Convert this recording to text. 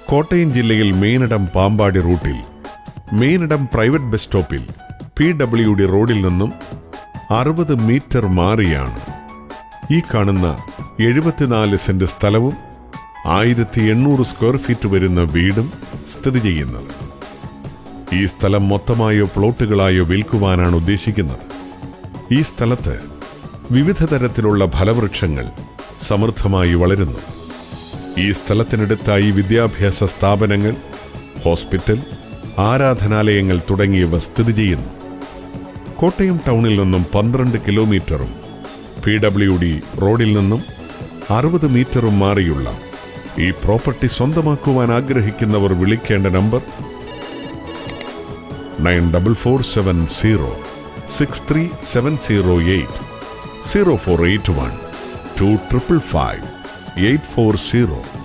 കോട്ടയം ജില്ലയിൽ മെയിനിടം പാമ്പാടി റൂട്ടിൽ മെയിനിടം പ്രൈവറ്റ് ബസ് സ്റ്റോപ്പിൽ PWD റോഡിൽ നിന്നും 60 മീറ്റർ മാറിയാണ് ഈ കാണുന്ന 74 സെന്റ് സ്ഥലവും 1800 സ്ക്വയർ ഫീറ്റ് വരുന്ന വീടും സ്ഥിതി ചെയ്യുന്നത്. ഈ സ്ഥലം മൊത്തമായോ പ്ലോട്ടുകളായോ വിൽക്കുവാനാണ് ഉദ്ദേശിക്കുന്നത്. ഈ സ്ഥലത്ത് വിവിധ തരത്തിലുള്ള ഫലവൃക്ഷങ്ങൾ സമൃദ്ധമായി വളരുന്നു. ഈ സ്ഥലത്തിനടുത്തായി വിദ്യാഭ്യാസ സ്ഥാപനങ്ങൾ, ഹോസ്പിറ്റൽ, ആരാധനാലയങ്ങൾ തുടങ്ങിയവ സ്ഥിതി ചെയ്യുന്നു. കോട്ടയം ടൗണിൽ നിന്നും 12 കിലോമീറ്ററും PWD റോഡിൽ നിന്നും 60 മീറ്ററും മാറിയുള്ള ഈ പ്രോപ്പർട്ടി സ്വന്തമാക്കുവാൻ ആഗ്രഹിക്കുന്നവർ വിളിക്കേണ്ട നമ്പർ 9447 63708 0481 2555 840.